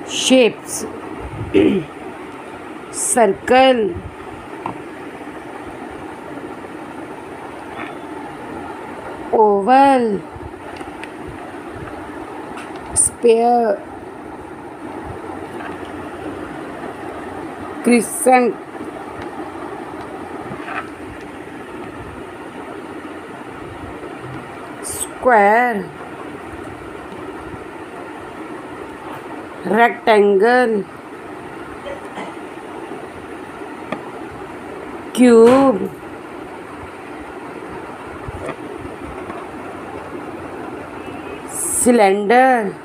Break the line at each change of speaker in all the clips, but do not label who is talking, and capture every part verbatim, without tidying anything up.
shapes, circle, oval, sphere, crescent, square, rectangle, cube, cylinder,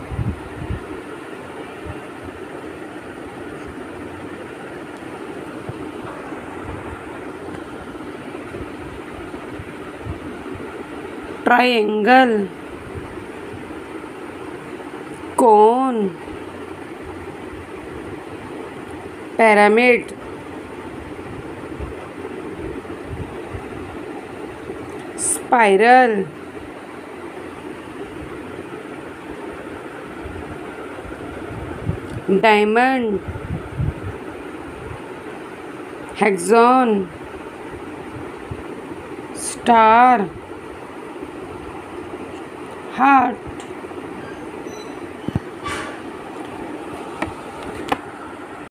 triangle, cone, pyramid, spiral, diamond, hexagon, star, heart.